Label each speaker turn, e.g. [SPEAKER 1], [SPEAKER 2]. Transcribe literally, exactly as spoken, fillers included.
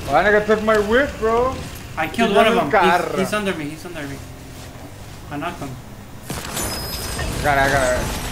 [SPEAKER 1] Why nigga took my whip, bro?
[SPEAKER 2] I killed one of them. He's, he's under me. He's under me. I knocked him.
[SPEAKER 1] Got it, I got it.